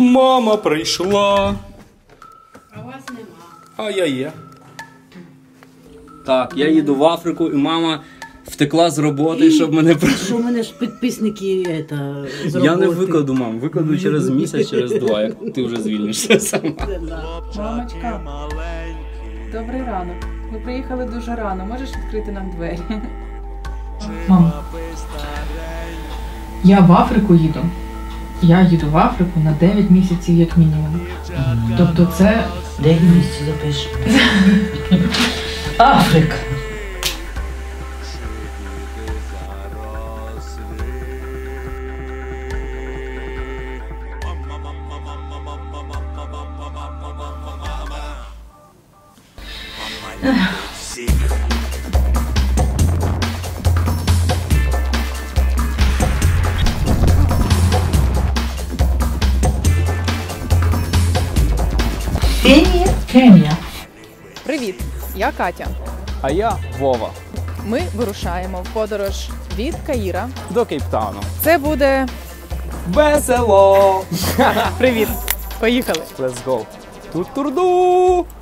Мама прийшла. А вас нема. А я є. Так, я їду в Африку, і мама втекла з роботи, щоб мене... Що в мене ж підписники з роботи. Я не викладу, мам. Викладу через місяць, через 2, як ти вже звільнишся сама. Мамочка, добрий ранок. Ми приїхали дуже рано. Можеш відкрити нам двері? Мам, я в Африку їду. Я їду в Африку на 9 місяців як мінімум. Тобто це... 9 місяців запиш. Африка. Кенія. Привіт, я Катя. А я Вова. Ми вирушаємо в подорож від Каїра. До Кейптауну. Це буде... Весело! Привіт, поїхали. Let's go. Тут турду!